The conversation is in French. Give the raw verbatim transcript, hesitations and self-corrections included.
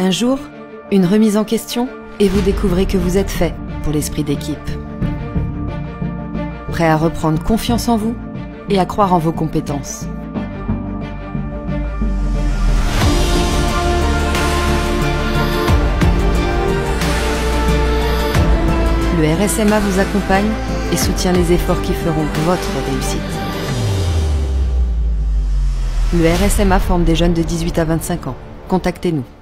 Un jour, une remise en question et vous découvrez que vous êtes fait pour l'esprit d'équipe. Prêt à reprendre confiance en vous et à croire en vos compétences. Le R S M A vous accompagne et soutient les efforts qui feront votre réussite. Le R S M A forme des jeunes de dix-huit à vingt-cinq ans. Contactez-nous.